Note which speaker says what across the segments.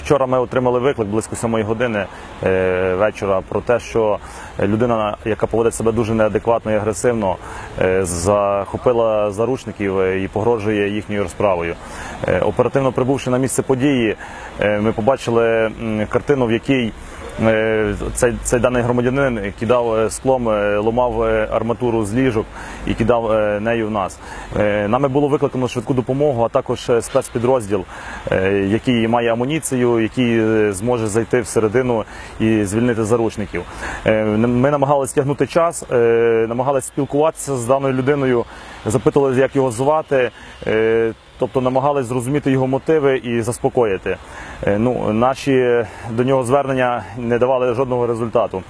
Speaker 1: Вчора ми отримали виклик близько 7 години вечора про те, що людина, яка поводить себе дуже неадекватно і агресивно, захопила заручників і погрожує їхньою розправою. Оперативно прибувши на місце події, ми побачили картину, в якій цей даний громадянин кидав склом, ламав арматуру з ліжок і кидав нею в нас. Нами було викликано швидку допомогу, а також спецпідрозділ, який має амуніцію, який зможе зайти всередину і звільнити заручників. Ми намагалися тягнути час, намагалися спілкуватися з даною людиною, запитували, як його звати, тобто намагались зрозуміти його мотиви і заспокоїти. Наші до нього звернення не давали жодного результату.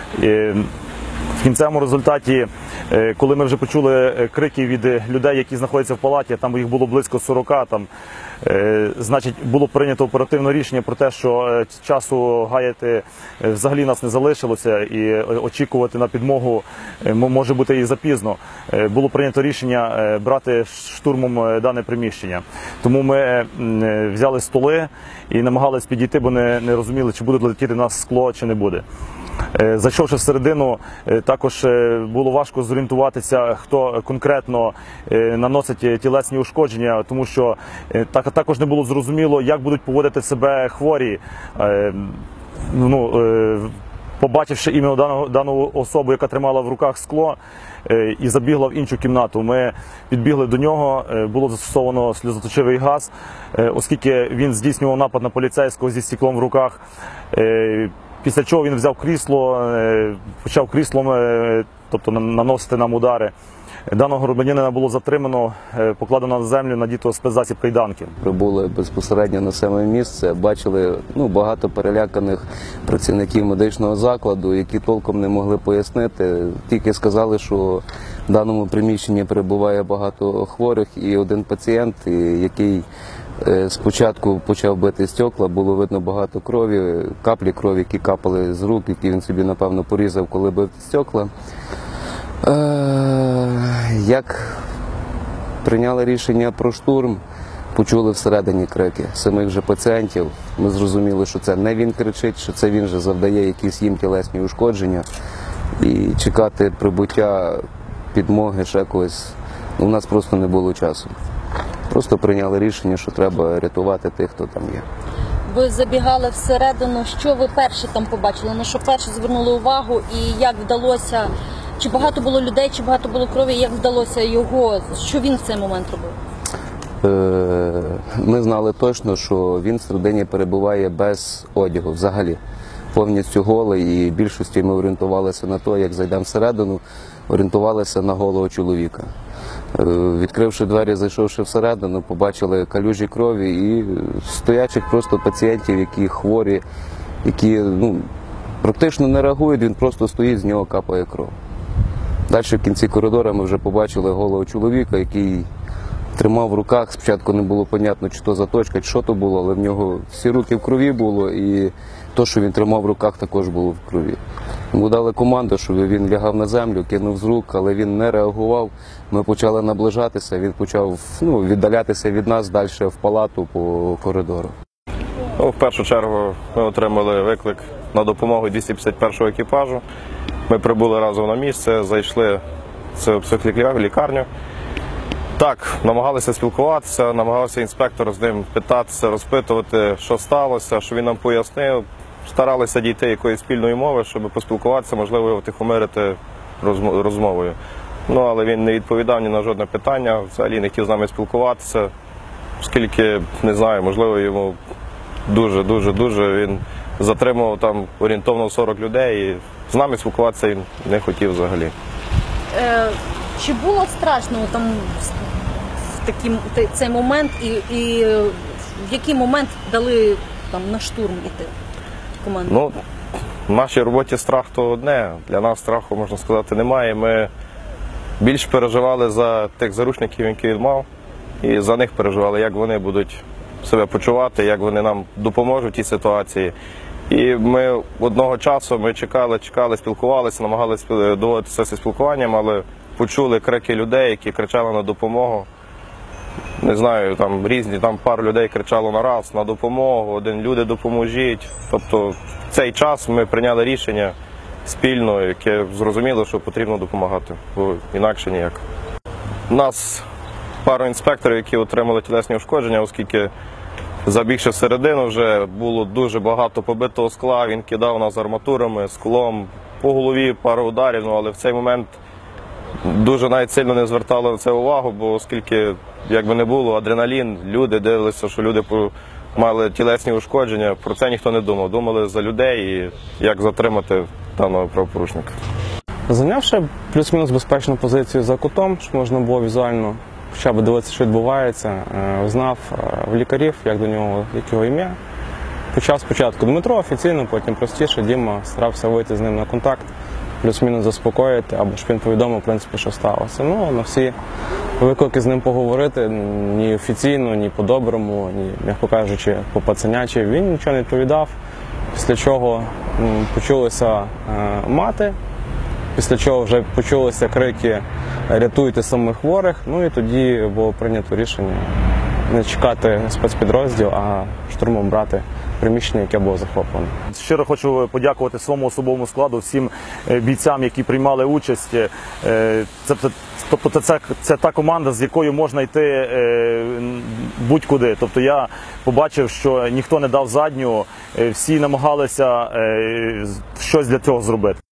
Speaker 1: В кінцевому результаті, коли ми вже почули крики від людей, які знаходяться в палаті, там їх було близько 40, значить, було прийнято оперативне рішення про те, що часу гаяти взагалі нас не залишилося і очікувати на підмогу може бути і запізно. Було прийнято рішення брати штурмом дане приміщення. Тому ми взяли столи і намагалися підійти, бо не розуміли, чи буде летіти в нас скло, чи не буде. Зайшовши всередину, також було важко зорієнтуватися, хто конкретно наносить тілесні ушкодження, тому що також не було зрозуміло, як будуть поводити себе хворі. Побачивши іменно дану особу, яка тримала в руках скло і забігла в іншу кімнату, ми підбігли до нього, було застосовано сльозоточивий газ, оскільки він здійснював напад на поліцейського зі стеклом в руках. Після чого він взяв крісло, почав кріслом, тобто наносити нам удари. Даного громадянина було затримано, покладено на землю, надіто спецзасіб кайданки.
Speaker 2: Прибули безпосередньо на саме місце, бачили багато переляканих працівників медичного закладу, які толком не могли пояснити. Тільки сказали, що в даному приміщенні перебуває багато хворих і один пацієнт, який спочатку почав бити стекла, було видно багато крові, каплі крові, які капали з рук, які він собі, напевно, порізав, коли бив стекла. Як прийняли рішення про штурм, почули всередині крики самих же пацієнтів. Ми зрозуміли, що це не він кричить, що це він же завдає якісь їм тілесні ушкодження. І чекати прибуття, підмоги, ще когось, у нас просто не було часу. Просто прийняли рішення, що треба рятувати тих, хто там є.
Speaker 3: Ви забігали всередину, що ви перші там побачили, на що перші звернули увагу і як вдалося, чи багато було людей, чи багато було крові, як вдалося його, що він в цей момент робив?
Speaker 2: Ми знали точно, що він всередині перебуває без одягу взагалі, повністю голий, і більшості ми орієнтувалися на те, як зайдемо всередину, орієнтувалися на голого чоловіка. Відкривши двері, зайшовши всередину, побачили калюжі крові і стоячих просто пацієнтів, які хворі, які практично не реагують, він просто стоїть, з нього капає кров. Далі в кінці коридора ми вже побачили голого чоловіка, який тримав в руках, спочатку не було зрозуміло, чи то заточка, чи що то було, але в нього всі руки в крові було, і те, що він тримав в руках, також було в крові. Йому дали команду, щоб він лягав на землю, кинув з рук, але він не реагував. Ми почали наближатися, він почав віддалятися від нас далі в палату по коридору.
Speaker 4: В першу чергу ми отримали виклик на допомогу 251-го екіпажу. Ми прибули разом на місце, зайшли в психлікарню. Так, намагалися спілкуватися, намагався інспектор з ним питатися, розпитувати, що сталося, що він нам пояснив. Старалися дійти якоїсь спільної мови, щоб поспілкуватися, можливо, його втихомирити розмовою. Але він не відповідав ні на жодне питання, взагалі не хотів з нами спілкуватися, оскільки, не знаю, можливо, йому дуже він затримував там орієнтовно 40 людей, і з нами спілкуватися він не хотів взагалі.
Speaker 3: Чи було страшно там в цей момент і в який момент дали там на штурм іти команду?
Speaker 4: В нашій роботі страх то одне, для нас страху, можна сказати, немає. Ми більш переживали за тих заручників, які він мав, і за них переживали, як вони будуть себе почувати, як вони нам допоможуть в тій ситуації. І ми одного часу чекали, спілкувалися, намагалися доводитися зі спілкуванням, але почули крики людей, які кричали на допомогу. не знаю, там різні, там пару людей кричало на раз, на допомогу, один люди допоможіть. Тобто в цей час ми прийняли рішення спільно, яке зрозуміло, що потрібно допомагати, бо інакше ніяк. У нас пару інспекторів, які отримали тілесні ушкодження, оскільки забігши всередину, вже було дуже багато побитого скла, він кидав нас арматурами, склом, по голові пару ударів, але в цей момент дуже навіть сильно не звертали на це увагу, бо оскільки, як би не було, адреналін, люди дивилися, що люди мали тілесні ушкодження, про це ніхто не думав. Думали за людей і як затримати даного правопорушника.
Speaker 5: Зайнявши плюс-мінус безпечну позицію за кутом, щоб можна було візуально хоча б дивитися, що відбувається, знав в лікарів, як до нього, як його ім'я. Почав спочатку Дмитро офіційно, потім простіше, Діма, старався вийти з ним на контакт, плюс-мінус заспокоїти, або щоб він повідомив, в принципі, що сталося. Ну, на всі виклики з ним поговорити, ні офіційно, ні по-доброму, ні, м'яко кажучи, по-пацанячі, він нічого не відповідав, після чого почулися мати, після чого вже почулися крики «рятуйте самих хворих», ну і тоді було прийнято рішення не чекати спецпідрозділ, а штурмом брати приміщення, яке було захоплено.
Speaker 1: Щиро хочу подякувати своєму особовому складу, всім бійцям, які приймали участь. Тобто це та команда, з якою можна йти будь-куди. Тобто я побачив, що ніхто не дав задню, всі намагалися щось для цього зробити.